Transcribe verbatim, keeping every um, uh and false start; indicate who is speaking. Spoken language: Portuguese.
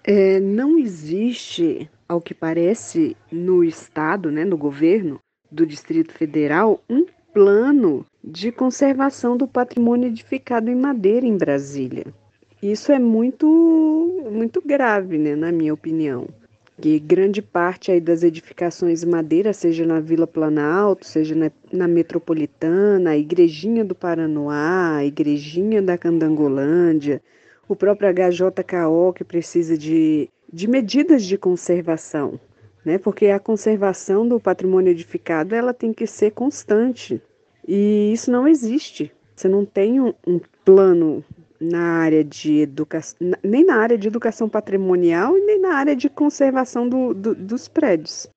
Speaker 1: É, não existe, ao que parece, no Estado, né, no governo do Distrito Federal, um plano de conservação do patrimônio edificado em madeira em Brasília. Isso é muito, muito grave, né, na minha opinião. Que grande parte aí das edificações em madeira, seja na Vila Planalto, seja na, na Metropolitana, a Igrejinha do Paranoá, a Igrejinha da Candangolândia, o próprio H J K O, que precisa de, de medidas de conservação, né? Porque a conservação do patrimônio edificado ela tem que ser constante. E isso não existe. Você não tem um, um plano na área de educação, nem na área de educação patrimonial e nem na área de conservação do, do, dos prédios.